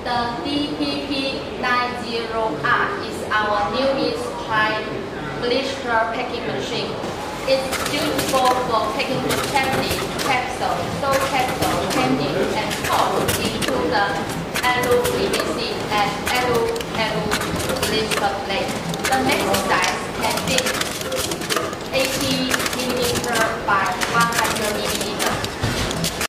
The DPP90R is our newest tri-blister packing machine. It's suitable for packing chocolate, capsule, soap capsule, candy, and